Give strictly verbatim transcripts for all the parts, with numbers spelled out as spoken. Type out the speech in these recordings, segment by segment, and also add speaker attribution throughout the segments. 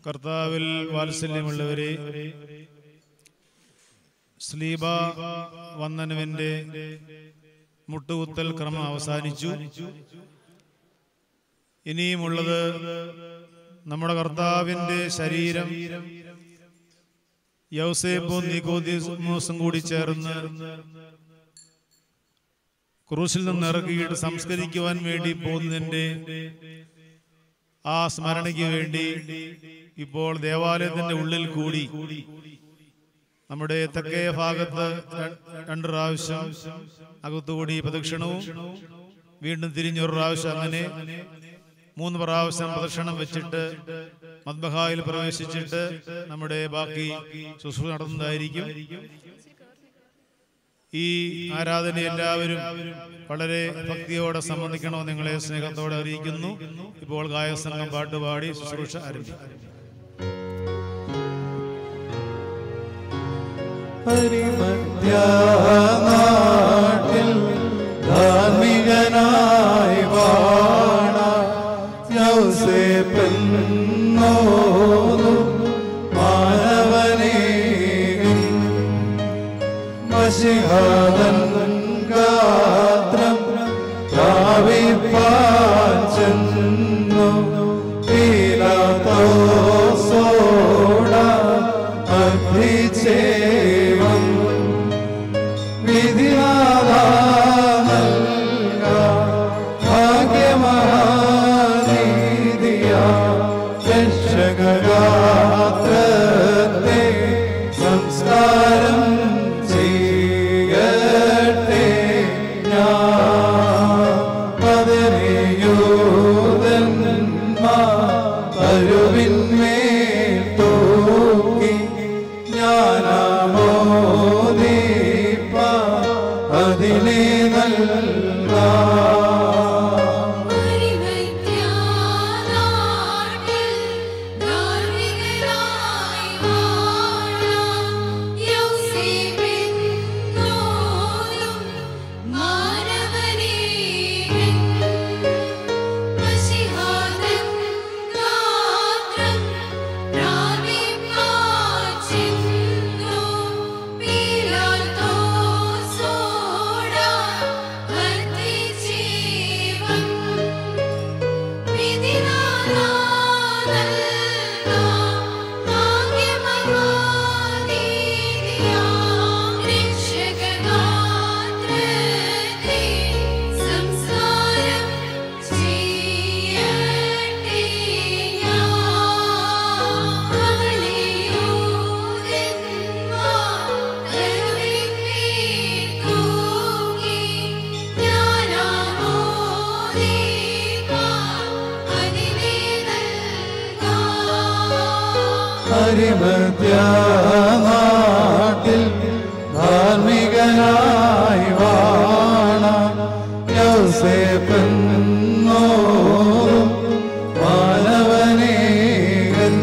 Speaker 1: കർത്താവിൽ വാത്സല്യമുള്ളവരെ, സ്ലീബ വന്ദനവിന്റെ മുട്ടുകുത്തൽ ക്രമം അവസാനിച്ചു. ഇനിയുമുള്ളത് നമ്മുടെ കർത്താവിന്റെ ശരീരം യൗസേപ്പും നിക്കോദീമോസും കൂടി ചേർന്ന് ക്രൂശിൽ നിന്ന് ഇറക്കിയിട്ട് സംസ്കരിക്കുവാൻ വേണ്ടി പോകുന്നതിന്റെ ആ സ്മരണയ്ക്ക് വേണ്ടി ഇപ്പോൾ ദേവാലയത്തിന്റെ ഉള്ളിൽ കൂടി നമ്മുടെ തെക്കേ ഭാഗത്ത് രണ്ട് പ്രാവശ്യം അകത്തുകൂടി പ്രദക്ഷിണവും വീണ്ടും തിരിഞ്ഞൊരു പ്രാവശ്യം, അങ്ങനെ മൂന്ന് പ്രാവശ്യം പ്രദക്ഷിണം വെച്ചിട്ട് മദ്ബഹായിൽ പ്രവേശിച്ചിട്ട് നമ്മുടെ ബാക്കി ശുശ്രൂഷ നടത്തുന്നതായിരിക്കും. ഈ ആരാധന എല്ലാവരും വളരെ ഭക്തിയോടെ സംബന്ധിക്കണമെന്ന് നിങ്ങളെ സ്നേഹത്തോടെ അറിയിക്കുന്നു. ഇപ്പോൾ ഗായക സംഘം പാട്ടുപാടി ശുശ്രൂഷ ആരംഭിക്കും.
Speaker 2: ഹരിമധ്യനാട്ടിൽ ധാർമ്മികനായി വാണ യൗസേപ്പെന്നോതും മാനവനേകൻ മശിഹാദൻ ഗാത്രം പ്രാപിപ്പാൻ ചെന്നു പീലാത്തോസോട അർപ്പിച്ചേവം വിധിനാഥാ നൽകാ ഭാഗ്യമഹാനീതിയാ രക്ഷകഗാത്രത്തെ സംസ്കാരം ചെയ്യട്ടെ ഞാൻ. പതിനെയൂതന്മാർ തരുവിന്മേൽ തൂക്കി ജ്ഞാനമോദീപ അതിനെ നൽകാം. ഹരിമധ്യനാട്ടിൽ ധാർമ്മികനായി വാണ യൗസേപ്പെന്നോതും മാനവനേകൻ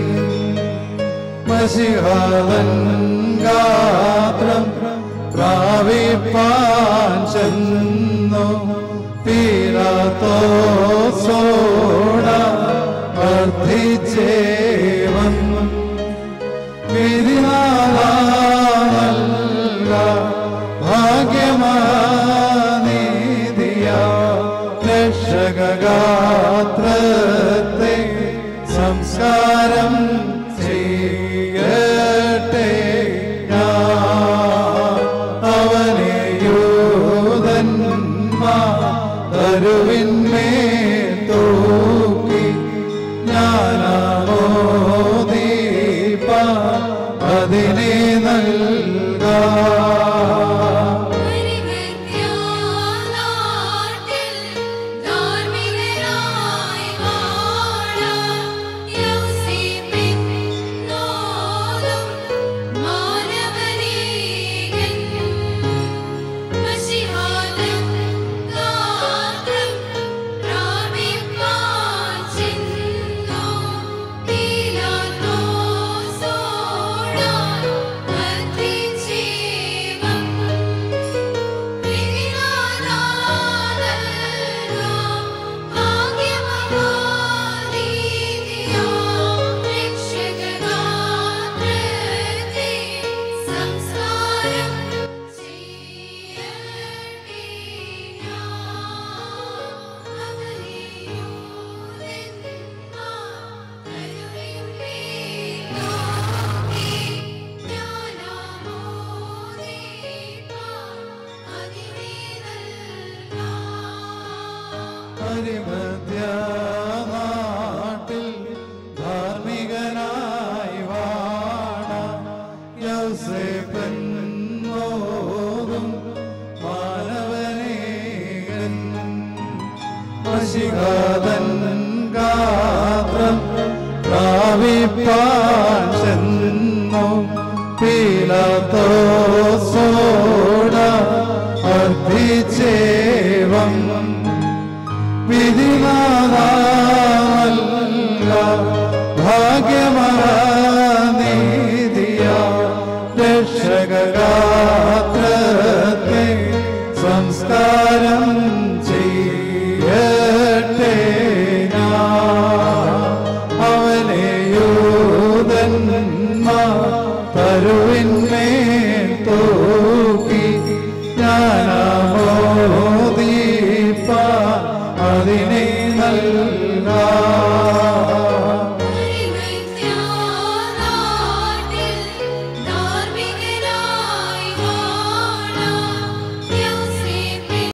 Speaker 2: മശിഹാദൻ ഗാത്രം പ്രാപിപ്പാൻ ചെന്നു പീലാത്തോസോട അർത്ഥിച്ചേവം വിധിനാഥാ നൽകാ ഭാഗ്യമഹാനീതിയാ രക്ഷകഗാത്രത്തെ സംസ്കാരം ചെയ്യട്ടെ ഞാൻ. അവനെ യൂതന്മാർ തരുവിന്മേൽ തൂക്കി ജ്ഞാനമോദീപ അതിനെ നൽകാം.
Speaker 3: Pila to soda,
Speaker 2: അരിമത്യാനാട്ടിൽ ധാർമ്മികനായി വാണ യൗസേപ്പന്നോതും മാനവനേകൻ മശികാതൻ ഗാത്രം പ്രാപിപ്പാൻ ചെന്നു പീലാത്തോസോട അർപ്പിച്ചേവം വിധിനാദാമല്ല ഭാഗ്യമനീതിയ രക്ഷകഗാത്രത്തെ സംസ്കാരം ചെയ്യട്ടെ ഞാൻ അവനെ യൂതന്മാർ തരുവിന്മേ